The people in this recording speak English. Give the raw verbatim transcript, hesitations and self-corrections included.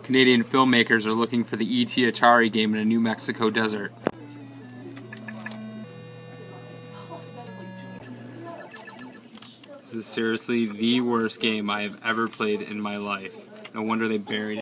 Canadian filmmakers are looking for the E T Atari game in a New Mexico desert. This is seriously the worst game I have ever played in my life. No wonder they buried it.